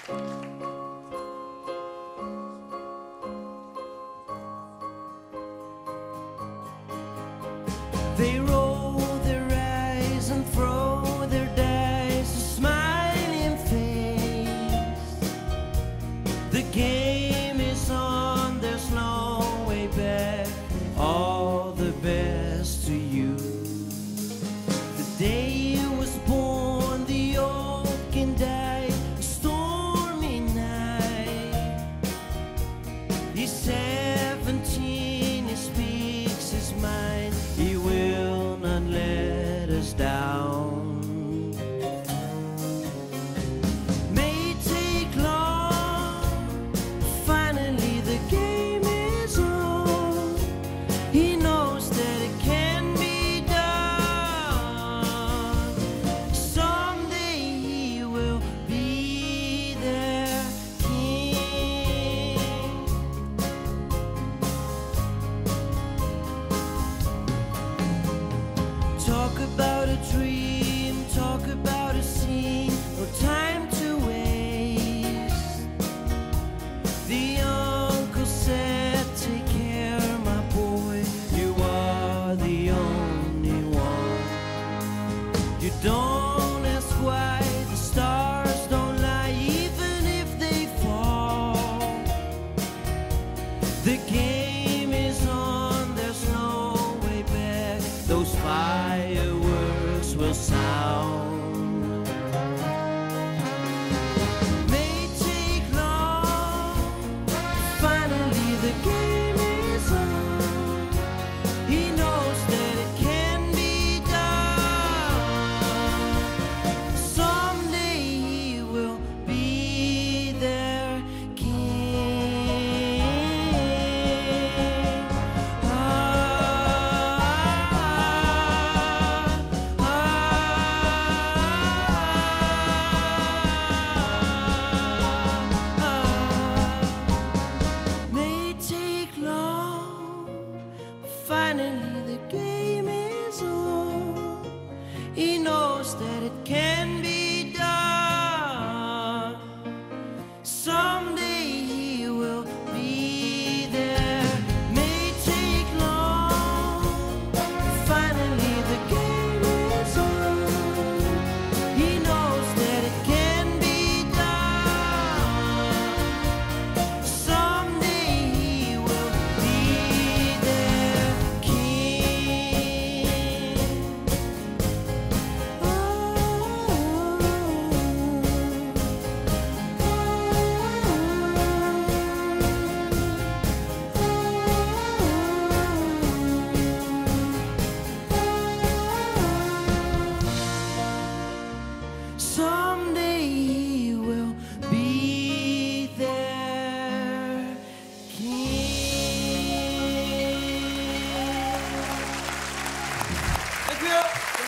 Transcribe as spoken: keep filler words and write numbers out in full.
They roll their eyes and throw their dice, a smiling face. The game is on, there's no way back. All the best to you. The day you was born, the old can die. A stormy night. He's seventeen, he speaks his mind. He will not let us down. May take long, finally the game is on. He knows that it can be done. Someday he will be their king. Talk about a dream, talk about a scene, no time to waste. The uncle said, take care, my boy, you are the only one. You don't ask why, the stars don't lie, even if they fall. The game is on, there's no way back. Those fireworks will sound. May take long, finally the game is on. He knows that it can be done. Someday he will be their king. Ah, ah, ah. May take long, finally the game is on. He knows that it can be done. Someday he will be there. May take long, finally the game is on. He knows that it can be done. Someday he will be their king. Oh, someday